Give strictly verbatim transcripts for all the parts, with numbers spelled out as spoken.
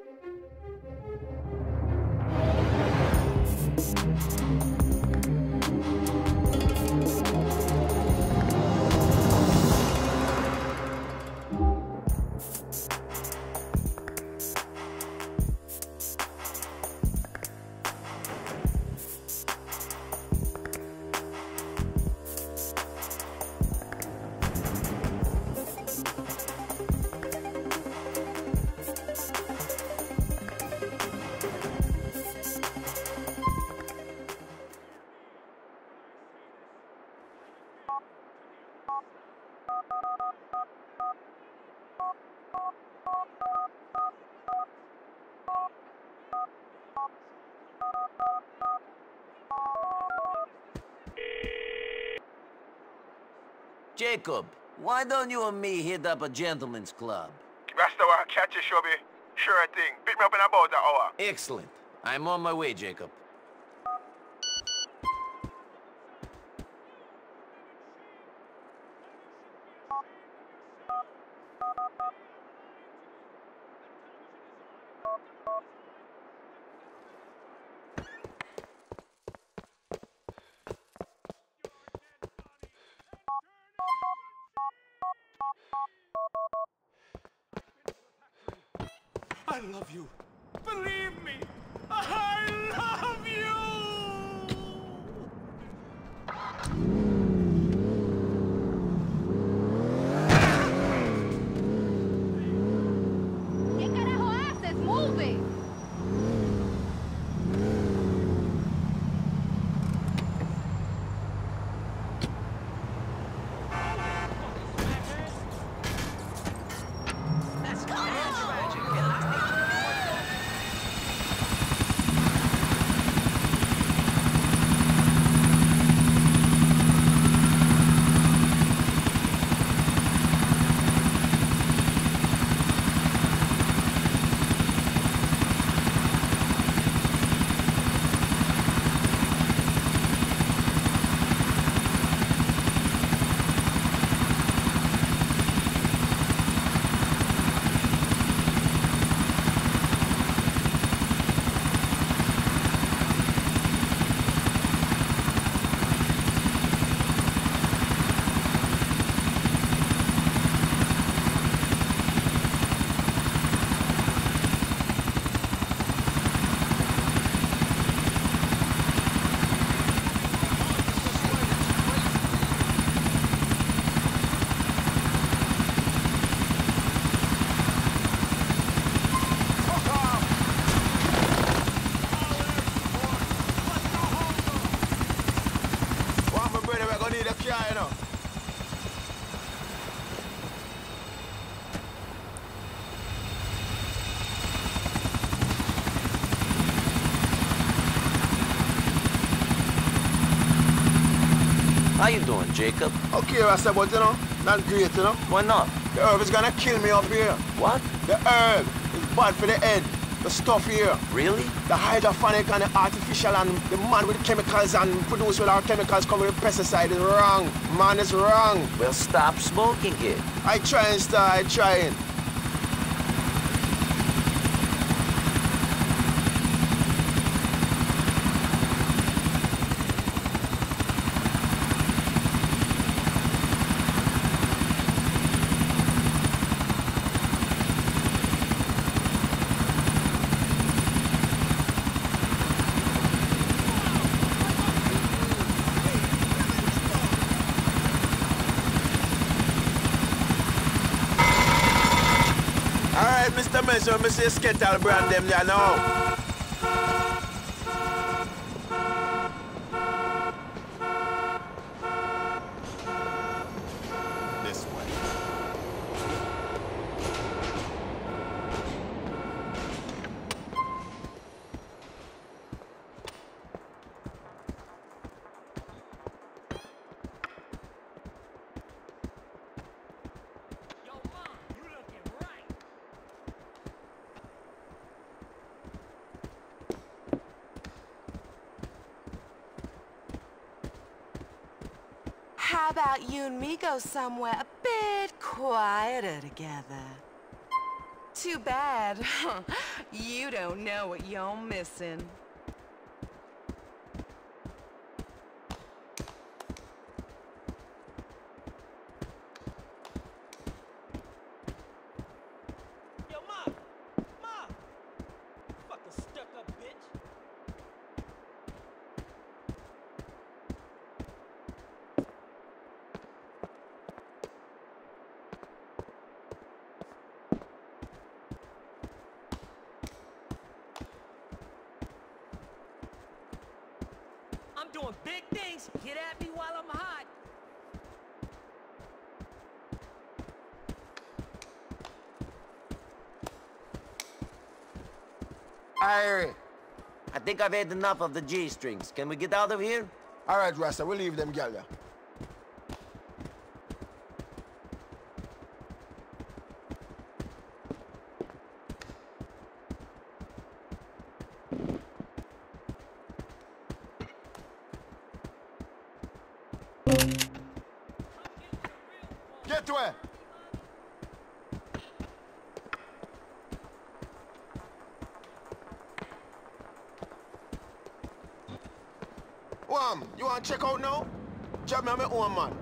Jacob, why don't you and me hit up a gentleman's club? Rasta will catch you, Shelby. Sure thing. Pick me up in about an hour. Excellent. I'm on my way, Jacob. I love you. Believe me, I love you! ¿Qué carajo haces? Move it! How you doing, Jacob? Okay, Rasta, but you know, not great, you know. Why not? The herb is gonna kill me up here. What? The herb is bad for the head. The stuff here. Really? The hydroponic and the artificial and the man with the chemicals and produce with our chemicals covered with pesticide is wrong. Man is wrong. Well, stop smoking it. I try and start, I trying. Mister Mason, Mister Skettle brand them there now. This way. How about you and me go somewhere a bit quieter together? too bad. You don't know what you're missing. Yo, Ma! Ma! Fucking stuck-up bitch! I'm doing big things. Get at me while I'm hot. Irie, I think I've had enough of the G-strings. Can we get out of here? All right, Rasta, we'll leave them, gal. Yeah. Get to it. Wham, you want to check out now? Job me on my own, man.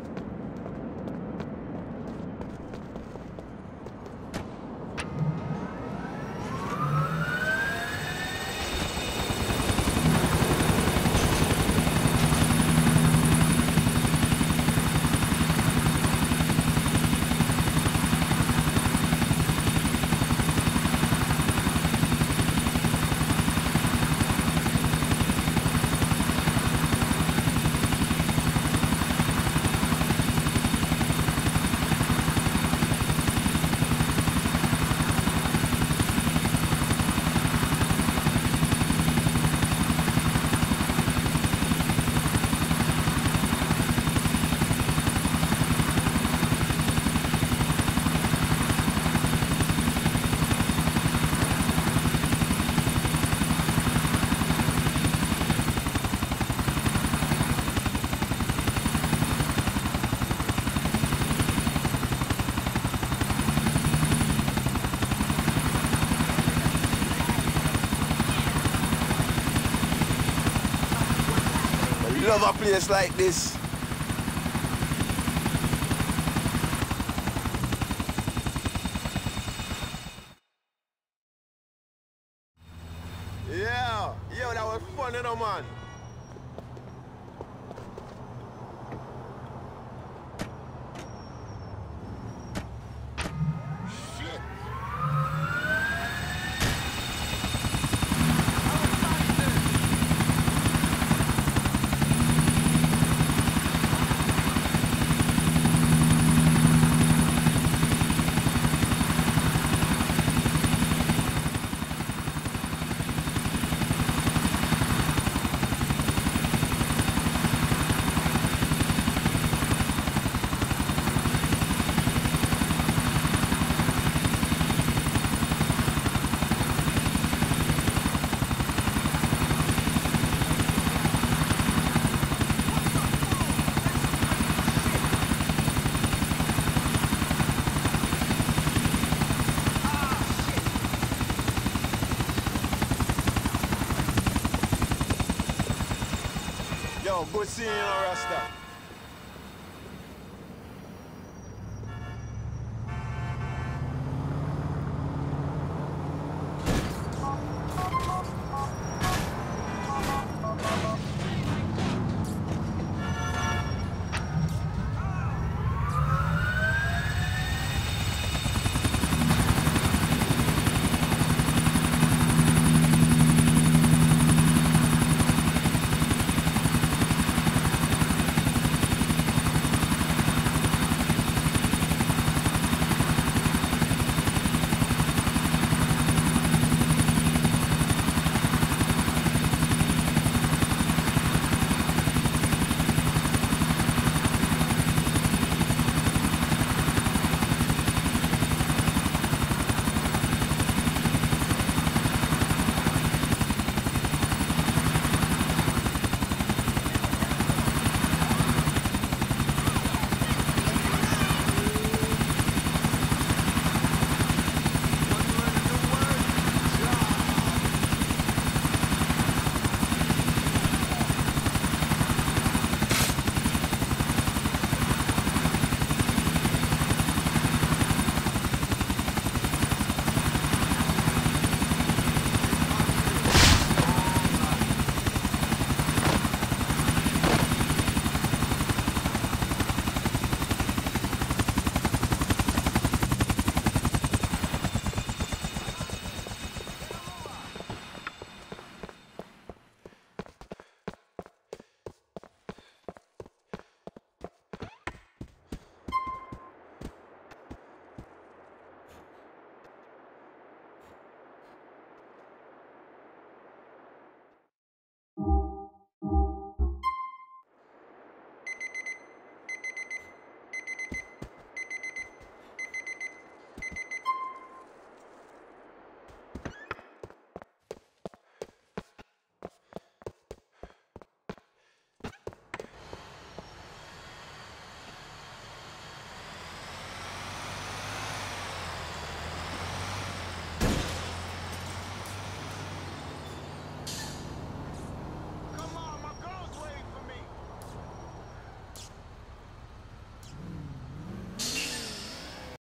Love a place like this. Yeah, yo, that was fun, you know, man. Yo, good seeing you, Rasta.